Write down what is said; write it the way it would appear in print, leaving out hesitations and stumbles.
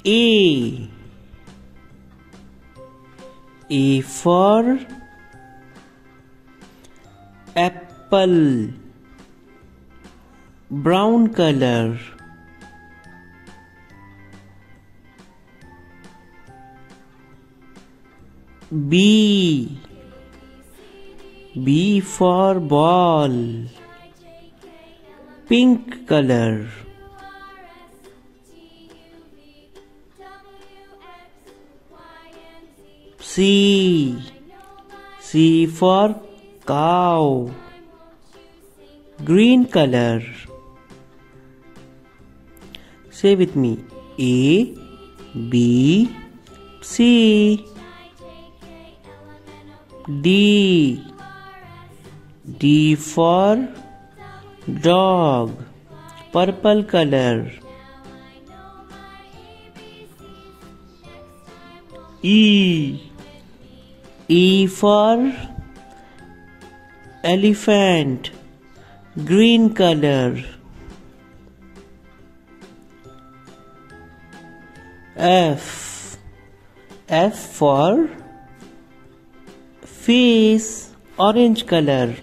A. A for apple, brown color. B. B for ball, pink color. C. C for cow, green color. Say with me. A, B, C. D. D for dog, purple color. E. E for elephant, green color. F. F for face, orange color.